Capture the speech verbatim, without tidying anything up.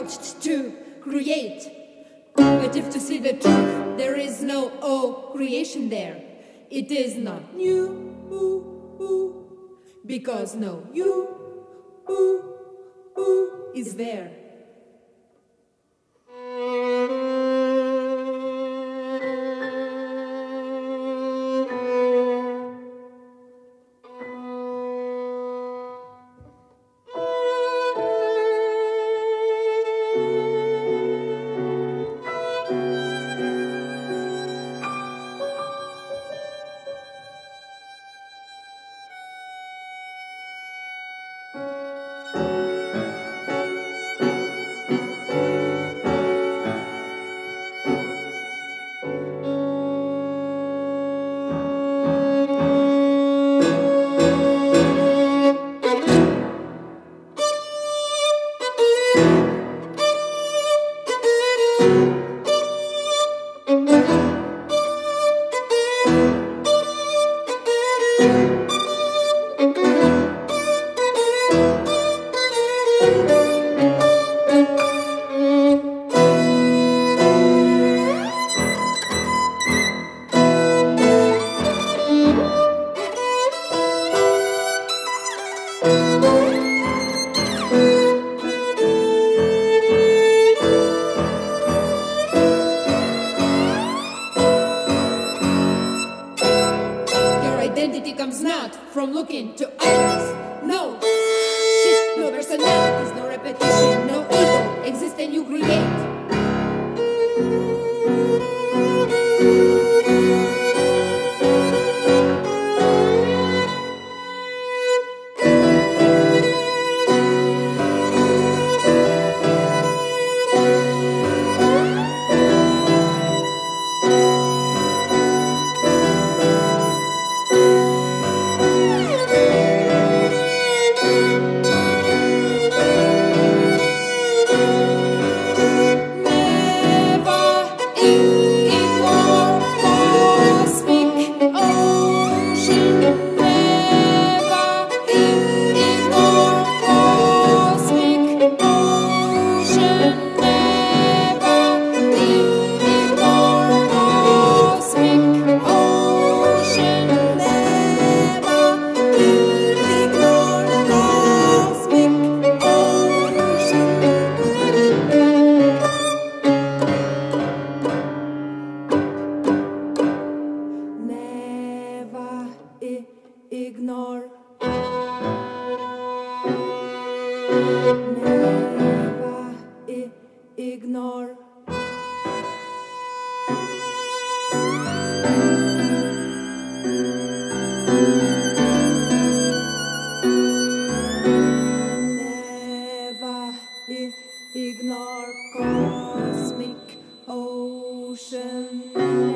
crouched to create. But if to see the truth, there is no oh creation there. It is not new, ooh, ooh, because no you, ooh, ooh, is there. Comes not from looking to others. No shit, no personalities, no repetition, no ego exists and you create. Ignore. Never I ignore. Never I ignore cosmic ocean.